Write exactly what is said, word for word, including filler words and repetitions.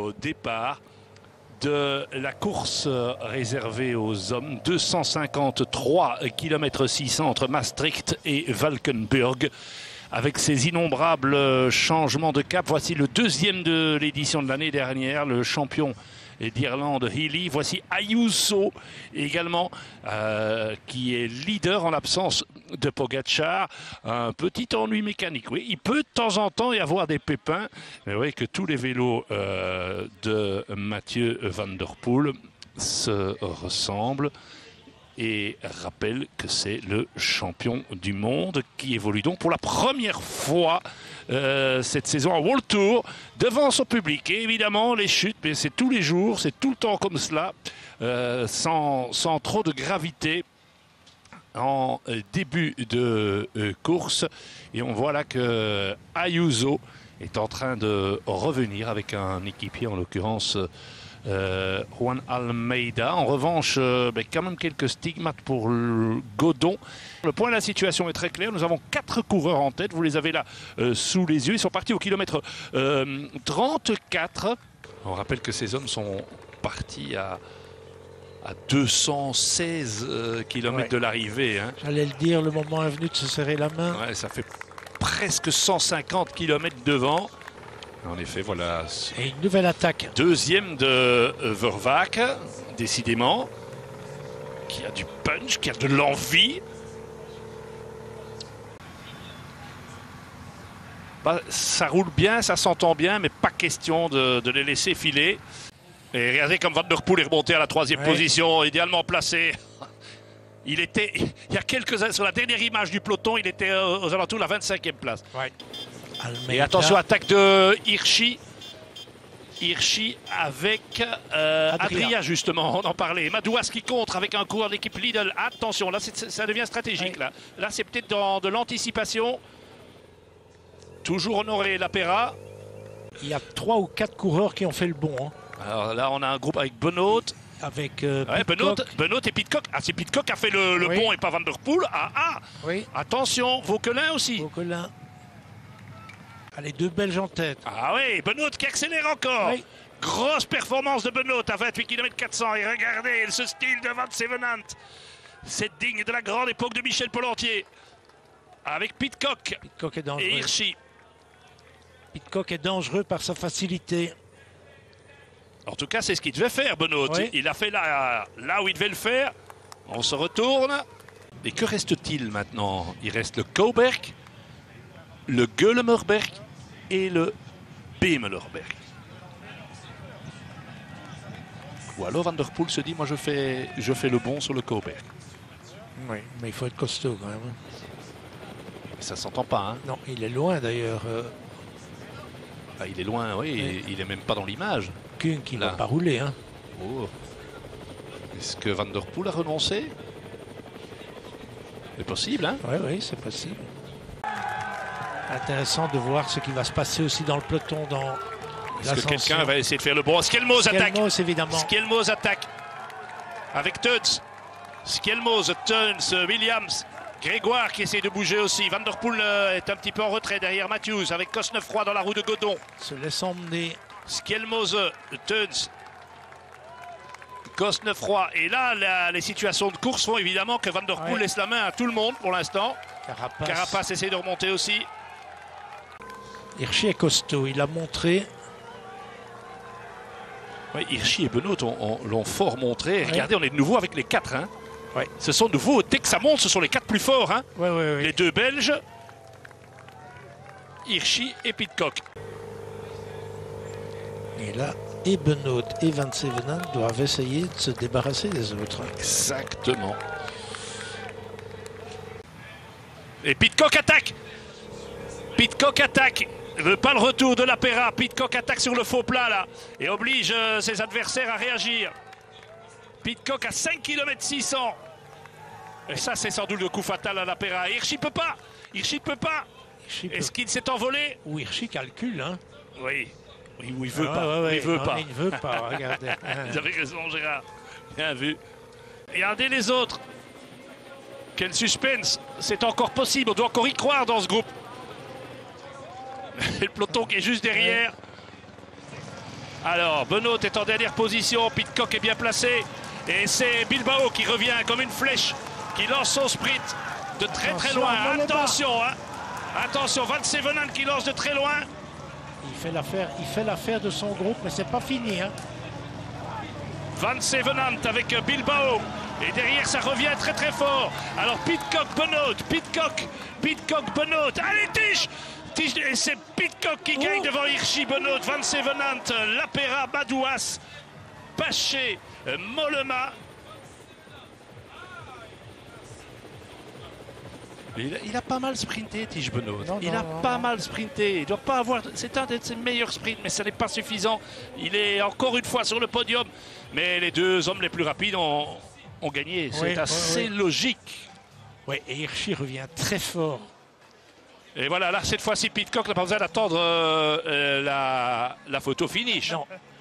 au départ de la course réservée aux hommes. deux cent cinquante-trois kilomètres six cents entre Maastricht et Valkenburg. Avec ses innombrables changements de cap, voici le deuxième de l'édition de l'année dernière, le champion d'Irlande Healy. Voici Ayuso également, euh, qui est leader en l'absence de Pogacar. Un petit ennui mécanique, oui. Il peut de temps en temps y avoir des pépins, mais oui, que tous les vélos euh, de Mathieu Van Der Poel se ressemblent. Et rappelle que c'est le champion du monde qui évolue donc pour la première fois euh, cette saison en World Tour devant son public. Et évidemment, les chutes, mais c'est tous les jours, c'est tout le temps comme cela, euh, sans, sans trop de gravité en début de euh, course. Et on voit là que Ayuso est en train de revenir avec un équipier, en l'occurrence Euh, Juan Almeida. En revanche, euh, ben, quand même quelques stigmates pour le Godon. Le point de la situation est très clair. Nous avons quatre coureurs en tête. Vous les avez là euh, sous les yeux. Ils sont partis au kilomètre euh, trente-quatre. On rappelle que ces hommes sont partis à, à deux cent seize euh, kilomètres ouais. de l'arrivée. Hein. J'allais le dire, le moment est venu de se serrer la main. Ouais, ça fait presque cent cinquante kilomètres devant. En effet, voilà. Et une nouvelle attaque. Deuxième de Vervaeke, décidément, qui a du punch, qui a de l'envie. Bah, ça roule bien, ça s'entend bien, mais pas question de, de les laisser filer. Et regardez comme Van Der Poel est remonté à la troisième ouais. position, idéalement placé. Il était, il y a quelques années, sur la dernière image du peloton, il était aux alentours de la vingt-cinquième place. Ouais. Almeida. Et attention, attaque de Hirschi. Hirschi avec euh, Adria. Adria, justement, on en parlait. Madouas qui contre avec un coureur de l'équipe Lidl. Attention, là, ça devient stratégique. Oui. Là, là c'est peut-être dans de l'anticipation. Toujours honoré Lapera. Il y a trois ou quatre coureurs qui ont fait le bon. Hein. Alors là, on a un groupe avec Benoît. Avec euh, ouais, Benoît, Benoît et Pidcock. Ah, c'est Pidcock qui a fait le, le oui. bon et pas Van Der Poel. Ah, ah. Oui. Attention, Vauquelin aussi. Vauquelin. Allez, deux Belges en tête. Ah oui, Benoît qui accélère encore. Oui. Grosse performance de Benoît à vingt-huit kilomètres quatre cents. Et regardez ce style de Van Sevenant. C'est digne de la grande époque de Michel Pollentier. Avec Pidcock, Pidcock est dangereux. Et Hirschi. Pidcock est dangereux par sa facilité. En tout cas, c'est ce qu'il devait faire, Benoît. Oui. Il a fait là, là où il devait le faire. On se retourne. Et que reste-t-il maintenant? Il reste le Kouberg, le Geulemerberg et le Bemelerberg. Ou alors Van Der Poel se dit, moi je fais, je fais le bon sur le Kouberg. Oui, mais il faut être costaud quand même. Ça s'entend pas, hein? Non, il est loin d'ailleurs. Euh... Ah, il est loin, oui, oui. Il, il est même pas dans l'image. Kuhn qui ne va pas rouler, hein? Oh. Est-ce que Van Der Poel a renoncé? C'est possible, hein? Oui, oui, c'est possible. Intéressant de voir ce qui va se passer aussi dans le peloton dans Est-ce que quelqu'un va essayer de faire le bon? Skelmos attaque. Skelmos, évidemment. Skelmos attaque. Avec Teuns. Skelmos, Teuns, Williams. Grégoire qui essaie de bouger aussi. Van Der Poel est un petit peu en retrait derrière Matthews avec Cosnefroy dans la roue de Godon. Se laisse emmener. Skelmos, Teuns. Cosnefroy. Et là, la, les situations de course font évidemment que Van Der Poel ouais. laisse la main à tout le monde pour l'instant. Carapace. Carapace essaie de remonter aussi. Hirschi est costaud, il a montré. Oui, Hirschi et Benoît l'ont fort montré. Oui. Regardez, on est de nouveau avec les quatre. Hein. Oui. Ce sont de nouveau, dès que ça monte, ce sont les quatre plus forts. Hein. Oui, oui, oui. Les deux Belges, Hirschi et Pidcock. Et là, et Benoît et Van Sevenant doivent essayer de se débarrasser des autres. Exactement. Et Pidcock attaque. Pidcock attaque. Ne veut pas le retour de Lapera. Pidcock attaque sur le faux plat là et oblige euh, ses adversaires à réagir. Pidcock à cinq kilomètres six cents. Et ça, c'est sans doute le coup fatal à Lapera. Hirschi peut pas. Hirschi peut pas. Est-ce qu'il s'est envolé? Ou Hirschi calcule, hein? Oui. Oui, ou il veut ah, pas. Ouais, ouais, il veut non, pas. Il veut pas. Regardez. Vous avez raison, Gérard. Bien vu. Regardez les autres. Quel suspense. C'est encore possible. On doit encore y croire dans ce groupe. Le peloton qui est juste derrière. Alors, Benoît est en dernière position, Pidcock est bien placé. Et c'est Bilbao qui revient comme une flèche, qui lance son sprint de très très Attention, loin. on Attention, hein. Attention, Van Sevenen qui lance de très loin. Il fait l'affaire, il fait l'affaire de son groupe, mais c'est pas fini. Hein. Van Sevenen avec Bilbao. Et derrière, ça revient très très fort. Alors, Pidcock, Benoît, Pidcock, Pidcock, Benoît. Allez, Tiche! Tiche, et c'est Pidcock qui gagne oh. devant Hirschi, Benoît, Van Sevenen, Lapera, Badouas, Paché, Mollema. Il a, il a pas mal sprinté, Tige Benoît. Non, il non, a non, pas non. mal sprinté. Il doit pas avoir. C'est un de ses meilleurs sprints, mais ça n'est pas suffisant. Il est encore une fois sur le podium. Mais les deux hommes les plus rapides ont, ont gagné. C'est Oui, assez oui, oui. logique. Oui, et Hirschi revient très fort. Et voilà, là, cette fois-ci, Pidcock n'a pas besoin d'attendre euh, euh, la, la photo finish. Non,